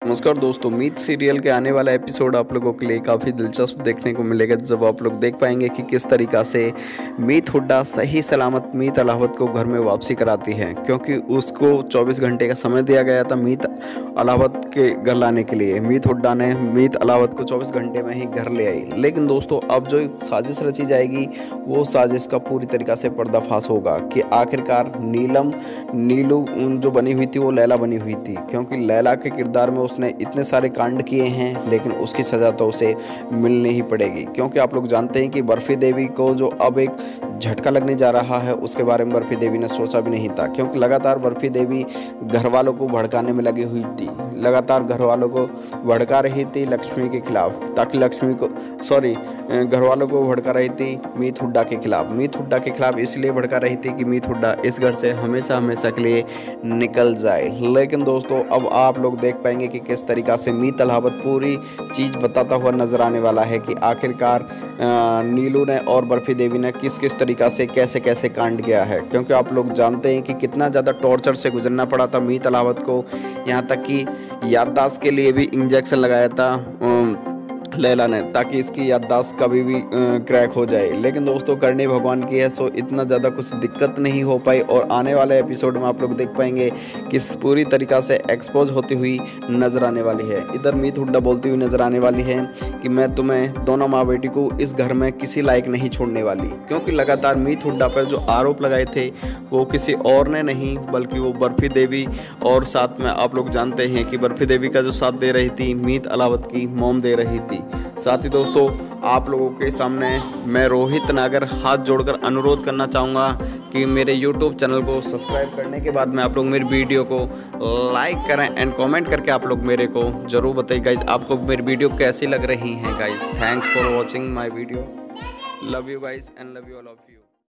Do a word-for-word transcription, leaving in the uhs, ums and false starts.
नमस्कार दोस्तों, मीत सीरियल के आने वाला एपिसोड आप लोगों के लिए काफ़ी दिलचस्प देखने को मिलेगा, जब आप लोग देख पाएंगे कि किस तरीक़ा से मीत हुड्डा सही सलामत मीत अलावत को घर में वापसी कराती है, क्योंकि उसको चौबीस घंटे का समय दिया गया था मीत अलावत के घर लाने के लिए। मीत हुड्डा ने मीत अलावत को चौबीस घंटे में ही घर ले आई, लेकिन दोस्तों अब जो एक साजिश रची जाएगी वो साजिश का पूरी तरीक़ा से पर्दाफाश होगा कि आखिरकार नीलम नीलू जो बनी हुई थी वो लैला बनी हुई थी, क्योंकि लैला के किरदार में उसने इतने सारे कांड किए हैं, लेकिन उसकी सज़ा तो उसे मिलनी ही पड़ेगी। क्योंकि आप लोग जानते हैं कि बर्फी देवी को जो अब एक झटका लगने जा रहा है, उसके बारे में बर्फी देवी ने सोचा भी नहीं था, क्योंकि लगातार बर्फी देवी घर वालों को भड़काने में लगी हुई थी, लगातार घर वालों को भड़का रही थी लक्ष्मी के खिलाफ, ताकि लक्ष्मी को सॉरी घर वालों को भड़का रही थी मीत हुड्डा के खिलाफ। मीत हुड्डा के खिलाफ इसलिए भड़का रही थी कि मीत हुड्डा इस घर से हमेशा हमेशा के लिए निकल जाए। लेकिन दोस्तों अब आप लोग देख पाएंगे कि किस तरीक़ा से मीत अलावत पूरी चीज़ बताता हुआ नजर आने वाला है कि आखिरकार नीलू ने और बर्फी देवी ने किस किस तरीक़ा से कैसे कैसे कांड किया है। क्योंकि आप लोग जानते हैं कि कितना ज़्यादा टॉर्चर से गुजरना पड़ा था मीत अलावत को, यहाँ तक कि याददाश्त के लिए भी इंजेक्शन लगाया था लैला ने, ताकि इसकी याददाश्त कभी भी क्रैक हो जाए। लेकिन दोस्तों करनी भगवान की है, सो इतना ज़्यादा कुछ दिक्कत नहीं हो पाई और आने वाले एपिसोड में आप लोग देख पाएंगे कि पूरी तरीक़ा से एक्सपोज होती हुई नज़र आने वाली है। इधर मीत हुड्डा बोलती हुई नज़र आने वाली है कि मैं तुम्हें दोनों माँ बेटी को इस घर में किसी लायक नहीं छोड़ने वाली, क्योंकि लगातार मीत हुड्डा पर जो आरोप लगाए थे वो किसी और ने नहीं बल्कि वो बर्फी देवी, और साथ में आप लोग जानते हैं कि बर्फी देवी का जो साथ दे रही थी मीत अलावत की मॉम दे रही थी। साथ ही दोस्तों आप लोगों के सामने मैं रोहित नागर हाथ जोड़कर अनुरोध करना चाहूँगा कि मेरे यूट्यूब चैनल को सब्सक्राइब करने के बाद में आप लोग मेरी वीडियो को लाइक करें एंड कमेंट करके आप लोग मेरे को ज़रूर बताइए गाइज आपको मेरी वीडियो कैसी लग रही है। Guys thanks for watching my video, love you guys and love you all of you.